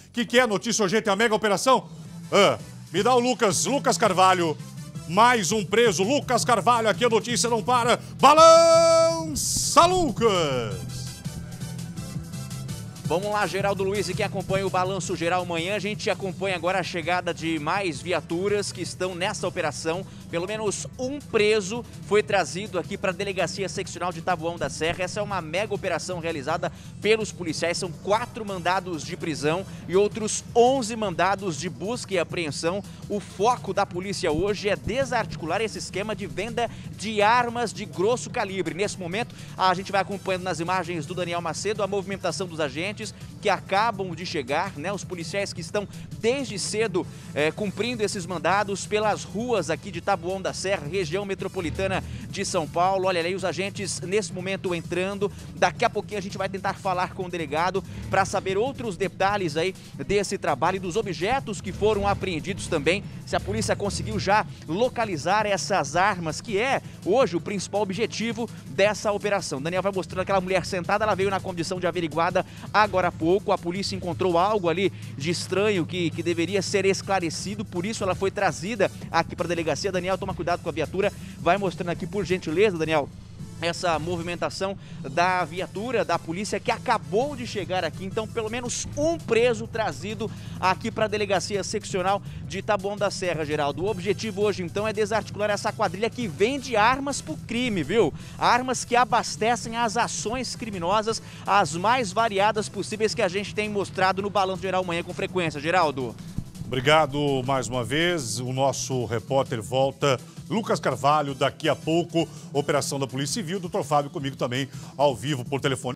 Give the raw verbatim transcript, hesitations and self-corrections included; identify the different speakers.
Speaker 1: Que que é notícia urgente, a mega operação? Ah, me dá o Lucas, Lucas Carvalho. Mais um preso, Lucas Carvalho, aqui a notícia não para. Balança, Lucas!
Speaker 2: Vamos lá, Geraldo Luiz, e quem acompanha o Balanço Geral amanhã, a gente acompanha agora a chegada de mais viaturas que estão nessa operação. Pelo menos um preso foi trazido aqui para a Delegacia Seccional de Taboão da Serra. Essa é uma mega operação realizada pelos policiais. São quatro mandados de prisão e outros onze mandados de busca e apreensão. O foco da polícia hoje é desarticular esse esquema de venda de armas de grosso calibre. Nesse momento, a gente vai acompanhando nas imagens do Daniel Macedo a movimentação dos agentes que acabam de chegar, né? Os policiais que estão desde cedo é, cumprindo esses mandados pelas ruas aqui de Taboão da Serra, região metropolitana de São Paulo. Olha aí os agentes nesse momento entrando. Daqui a pouquinho a gente vai tentar falar com o delegado para saber outros detalhes aí desse trabalho e dos objetos que foram apreendidos também. Se a polícia conseguiu já localizar essas armas, que é hoje o principal objetivo dessa operação. Daniel vai mostrando aquela mulher sentada, ela veio na condição de averiguada agora há pouco. A polícia encontrou algo ali de estranho que, que deveria ser esclarecido, por isso ela foi trazida aqui para a delegacia. Daniel, toma cuidado com a viatura, vai mostrando aqui por gentileza, Daniel, essa movimentação da viatura da polícia que acabou de chegar aqui. Então, pelo menos um preso trazido aqui para a Delegacia Seccional de Taboão da Serra, Geraldo. O objetivo hoje, então, é desarticular essa quadrilha que vende armas para o crime, viu? Armas que abastecem as ações criminosas, as mais variadas possíveis que a gente tem mostrado no Balanço Geral amanhã com frequência, Geraldo.
Speaker 1: Obrigado mais uma vez. O nosso repórter volta, Lucas Carvalho, daqui a pouco. Operação da Polícia Civil, doutor Fábio comigo também, ao vivo por telefone.